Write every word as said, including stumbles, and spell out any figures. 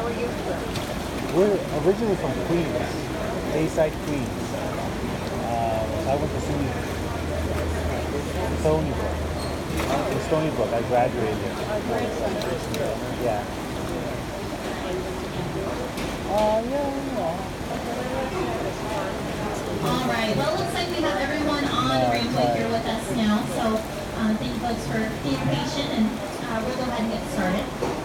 We're originally from Queens, Bayside, Queens. Uh, I went to SUNY Stony Brook. In Stony Brook, I graduated. Yeah. Uh, yeah, All right. Well, it looks like we have everyone on Yeah, Rainbow sorry. here with us now. So um, thank you folks for being patient, and uh, we'll go ahead and get started.